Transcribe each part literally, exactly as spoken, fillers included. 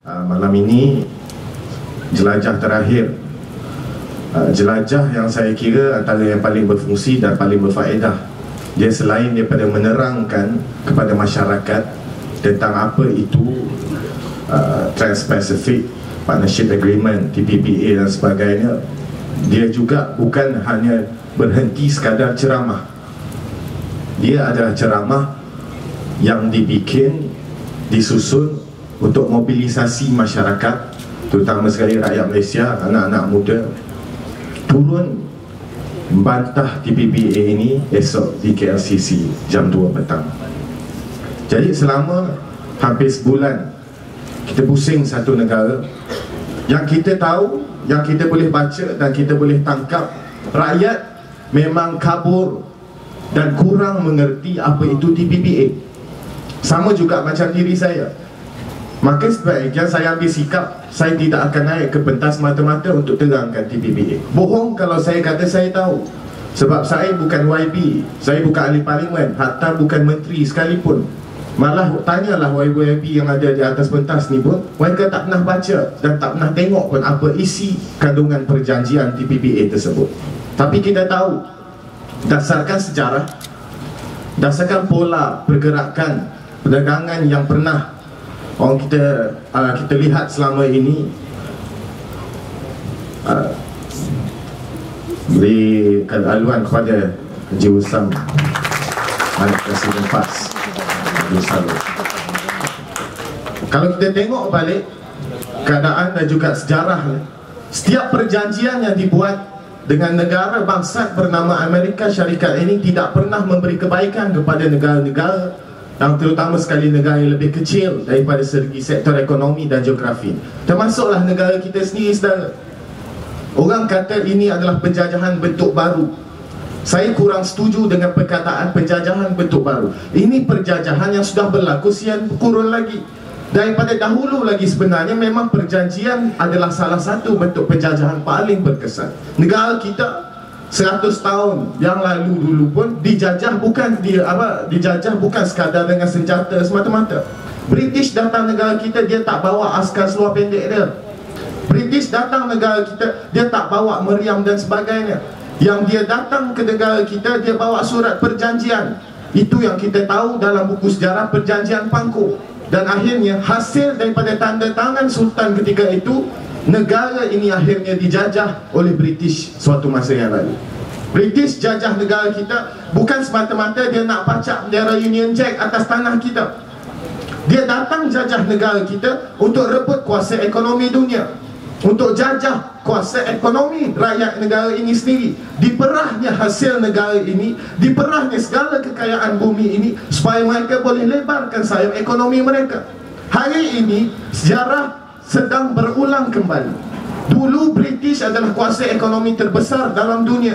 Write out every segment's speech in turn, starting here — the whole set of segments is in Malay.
Uh, malam ini jelajah terakhir, uh, jelajah yang saya kira antara yang paling berfungsi dan paling berfaedah. Dia selain daripada menerangkan kepada masyarakat tentang apa itu uh, Trans-Pacific Partnership Agreement, T P P A dan sebagainya, dia juga bukan hanya berhenti sekadar ceramah. Dia adalah ceramah yang dibikin, disusun untuk mobilisasi masyarakat, terutama sekali rakyat Malaysia, anak-anak muda, turun membantah T P P A ini esok di K L C C jam dua petang. Jadi selama hampir sebulan kita pusing satu negara yang kita tahu, yang kita boleh baca dan kita boleh tangkap, rakyat memang kabur dan kurang mengerti apa itu T P P A. Sama juga macam diri saya. Maka sebaiknya saya ambil sikap, saya tidak akan naik ke pentas mata-mata untuk terangkan T P P A. Bohong kalau saya kata saya tahu. Sebab saya bukan Y B, saya bukan ahli parlimen, hatta bukan menteri sekalipun. Malah tanyalah Y B yang ada di atas pentas ni pun, mereka tak pernah baca dan tak pernah tengok pun apa isi kandungan perjanjian T P P A tersebut. Tapi kita tahu, dasarkan sejarah, dasarkan pola pergerakan perdagangan yang pernah orang kita uh, kita lihat selama ini, uh, berikan aluan kepada Haji Usam, Malik Presiden P A S. Kalau kita tengok balik keadaan dan juga sejarah, setiap perjanjian yang dibuat dengan negara bangsa bernama Amerika Syarikat ini tidak pernah memberi kebaikan kepada negara-negara yang terutama sekali negara yang lebih kecil daripada segi sektor ekonomi dan geografi, termasuklah negara kita sendiri, saudara. Orang kata ini adalah penjajahan bentuk baru. Saya kurang setuju dengan perkataan penjajahan bentuk baru. Ini penjajahan yang sudah berlaku sekian kurun lagi. Daripada dahulu lagi sebenarnya memang perjanjian adalah salah satu bentuk penjajahan paling berkesan. Negara kita seratus tahun yang lalu dulu pun dijajah bukan dia apa dijajah bukan sekadar dengan senjata semata-mata. British datang negara kita, dia tak bawa askar seluar pendek dia. British datang negara kita, dia tak bawa meriam dan sebagainya. Yang dia datang ke negara kita, dia bawa surat perjanjian. Itu yang kita tahu dalam buku sejarah, perjanjian Pangkor. Dan akhirnya hasil daripada tanda tangan Sultan ketika itu, negara ini akhirnya dijajah oleh British suatu masa yang lalu. British jajah negara kita bukan semata-mata dia nak pacak bendera Union Jack atas tanah kita. Dia datang jajah negara kita untuk rebut kuasa ekonomi dunia, untuk jajah kuasa ekonomi rakyat negara ini sendiri. Diperahnya hasil negara ini, diperahnya segala kekayaan bumi ini supaya mereka boleh lebarkan sayap ekonomi mereka. Hari ini sejarah sedang berulang kembali. Dulu British adalah kuasa ekonomi terbesar dalam dunia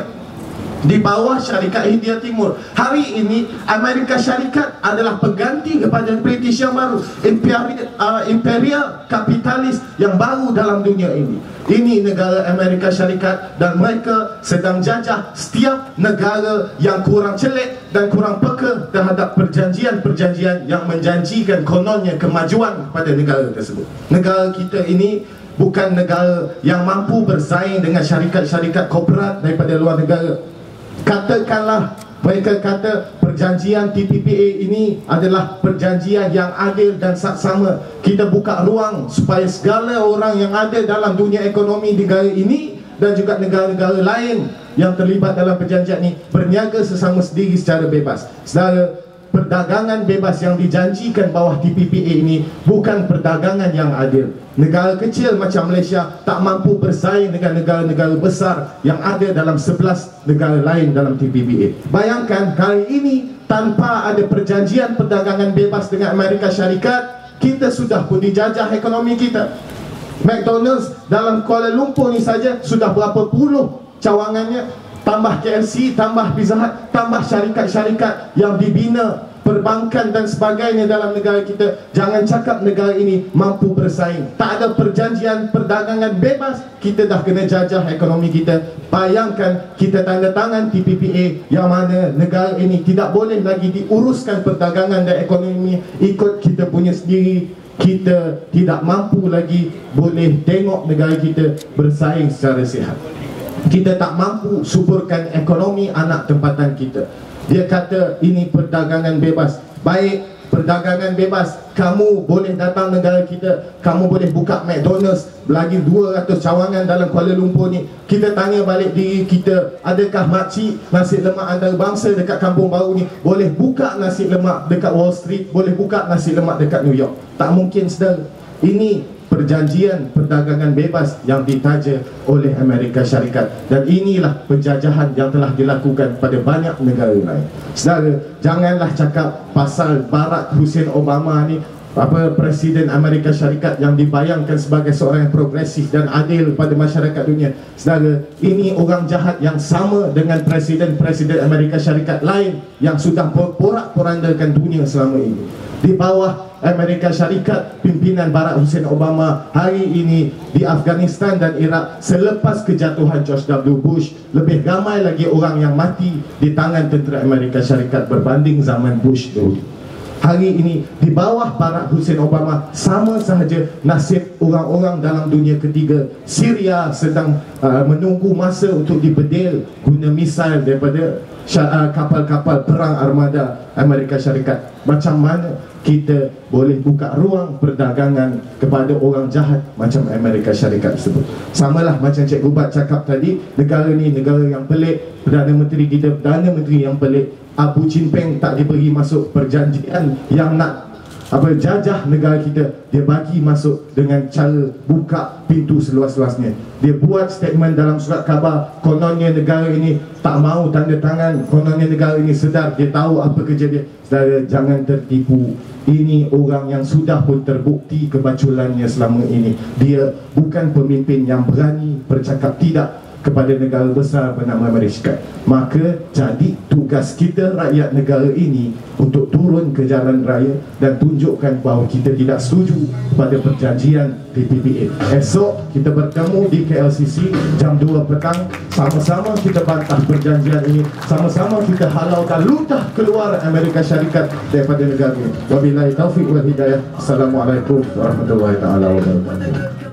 di bawah Syarikat Hindia Timur. Hari ini Amerika Syarikat adalah pengganti kepada British yang baru, imperial, uh, imperial kapitalis yang baru dalam dunia ini. Ini negara Amerika Syarikat dan mereka sedang jajah setiap negara yang kurang celik dan kurang peka terhadap perjanjian-perjanjian yang menjanjikan kononnya kemajuan pada negara tersebut. Negara kita ini bukan negara yang mampu bersaing dengan syarikat-syarikat korporat daripada luar negara. Katakanlah mereka kata perjanjian T P P A ini adalah perjanjian yang adil dan saksama. Kita buka ruang supaya segala orang yang ada dalam dunia ekonomi negara ini dan juga negara-negara lain yang terlibat dalam perjanjian ini berniaga sesama sendiri secara bebas. Saudara, perdagangan bebas yang dijanjikan bawah T P P A ini bukan perdagangan yang adil. Negara kecil macam Malaysia tak mampu bersaing dengan negara-negara besar yang ada dalam sebelas negara lain dalam T P P A. Bayangkan kali ini tanpa ada perjanjian perdagangan bebas dengan Amerika Syarikat, kita sudah pun dijajah ekonomi kita. McDonald's dalam Kuala Lumpur ni saja sudah berapa puluh cawangannya, tambah K F C, tambah Pizza Hut, tambah syarikat-syarikat yang dibina, perbankan dan sebagainya dalam negara kita. Jangan cakap negara ini mampu bersaing. Tak ada perjanjian perdagangan bebas, kita dah kena jajah ekonomi kita. Bayangkan kita tanda tangan T P P A yang mana negara ini tidak boleh lagi diuruskan perdagangan dan ekonomi ikut kita punya sendiri. kita tidak mampu lagi boleh tengok negara kita bersaing secara sihat. Kita tak mampu suburkan ekonomi anak tempatan kita. Dia kata ini perdagangan bebas. Baik, perdagangan bebas, kamu boleh datang negara kita, kamu boleh buka McDonald's, lagi dua ratus cawangan dalam Kuala Lumpur ni. Kita tanya balik diri kita, adakah makcik nasi lemak antarabangsa dekat Kampung Baru ni boleh buka nasi lemak dekat Wall Street, boleh buka nasi lemak dekat New York? Tak mungkin, saudara. Ini perjanjian perdagangan bebas yang ditaja oleh Amerika Syarikat, dan inilah penjajahan yang telah dilakukan pada banyak negara lain. Saudara, janganlah cakap pasal Barack Hussein Obama ni, apa, Presiden Amerika Syarikat yang dibayangkan sebagai seorang yang progresif dan adil pada masyarakat dunia. Saudara, ini orang jahat yang sama dengan Presiden-Presiden Amerika Syarikat lain yang sudah porak-porandakan dunia selama ini. Di bawah Amerika Syarikat, pimpinan Barack Hussein Obama, hari ini di Afghanistan dan Iraq, selepas kejatuhan George W. Bush, lebih ramai lagi orang yang mati di tangan tentera Amerika Syarikat berbanding zaman Bush dulu. Hari ini di bawah Barack Hussein Obama, sama sahaja nasib orang-orang dalam dunia ketiga. Syria sedang uh, menunggu masa untuk dibedil guna misail daripada kapal-kapal perang armada Amerika Syarikat. Macam mana kita boleh buka ruang perdagangan kepada orang jahat macam Amerika Syarikat tersebut? Samalah macam Cik Gubat cakap tadi, negara ni negara yang pelik. Perdana Menteri kita, Perdana Menteri yang pelik. Abu Jinping tak diberi masuk perjanjian yang nak apa jajah negara kita, dia bagi masuk dengan cara buka pintu seluas-luasnya. Dia buat statement dalam surat khabar, kononnya negara ini tak mau tanda tangan, kononnya negara ini sedar, dia tahu apa kerja dia. Saudara, jangan tertipu. Ini orang yang sudah pun terbukti kebaculannya selama ini. Dia bukan pemimpin yang berani bercakap tidak kepada negara besar bernama Amerika. Maka jadi tugas kita rakyat negara ini untuk turun ke jalan raya dan tunjukkan bahawa kita tidak setuju pada perjanjian T P P A. Esok kita bertemu di K L C C jam dua petang. Sama-sama kita bantah perjanjian ini, sama-sama kita halau dan luntah keluar Amerika Syarikat daripada negara ini. Wabillahi taufiq wal hidayah. Assalamualaikum warahmatullahi taala wabarakatuh.